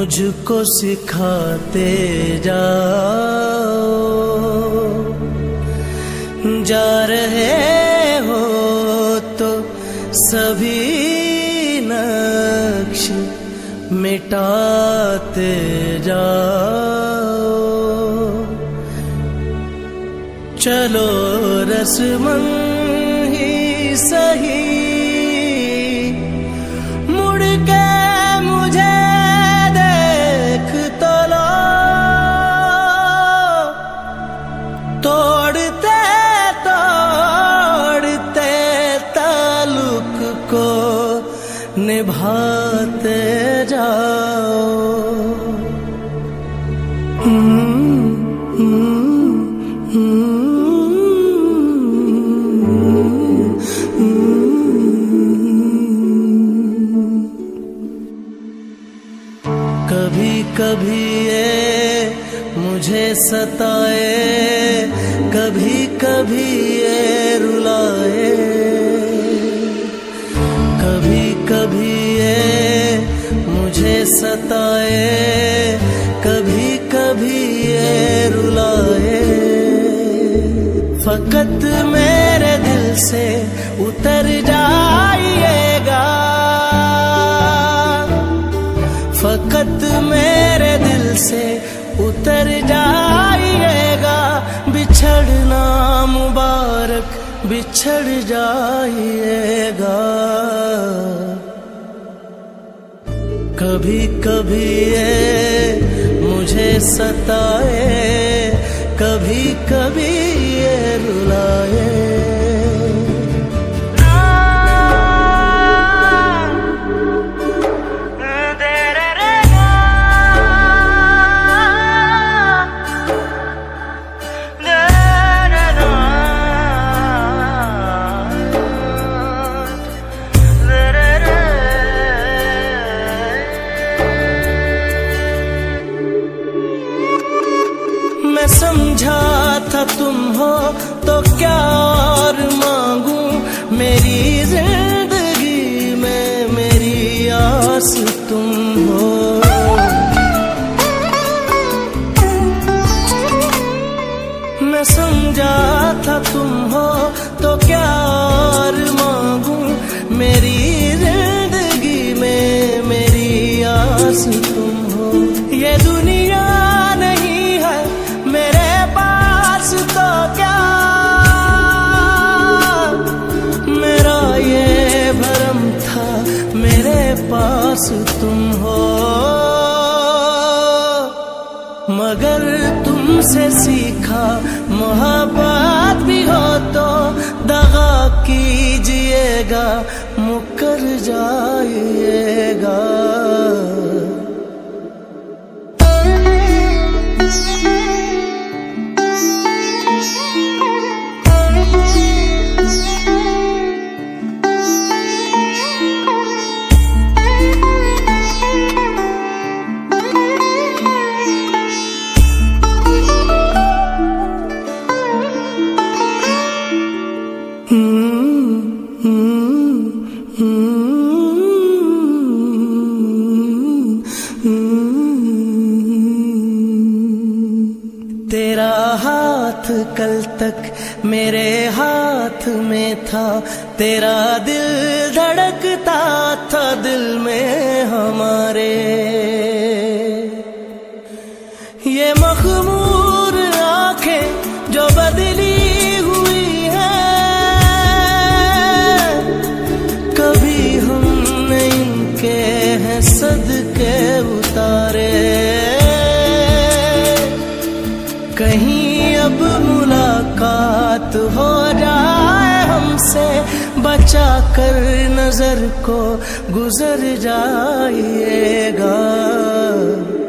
मुझको सिखाते जाओ, जा रहे हो तो सभी नक्श मिटाते जाओ। चलो रस्मन ही सही, मुड़ के मुझे देख तो लो। तोड़ते तोड़ते ताल्लुक को निभाते जाओ। कभी कभी ये मुझे सताए, कभी कभी ये रुलाए, कभी कभी ये मुझे सताए, कभी कभी ये रुलाए। फकत मेरे दिल से उतर जाइएगा, फकत मेरे दिल से उतर जाइएगा। बिछड़ना मुबारक बिछड़ जाइएगा। कभी कभी ये मुझे सताए, कभी कभी ये रुलाए। मैं समझा था तुम हो तो क्या और मांगू, मेरी जिंदगी में मेरी आस तुम हो। मैं समझा था तुम हो तो क्या और मांगू, मेरी जिंदगी में मेरी आस तुम हो। ये दुनिया तो क्या मेरा ये भरम था, मेरे पास तुम हो। मगर तुमसे सीखा मोहब्बत भी हो तो दगा कीजिएगा, मुकर जाइएगा। तेरा हाथ कल तक मेरे हाथ में था, तेरा दिल धड़कता था दिल में हमारे। ये मखमूर आंखें जो बदली हुई हैं, कभी हमने इनके हैं सदके उतारे। कहीं अब मुलाकात हो जाए हमसे, बचा कर नजर को गुजर जाइएगा।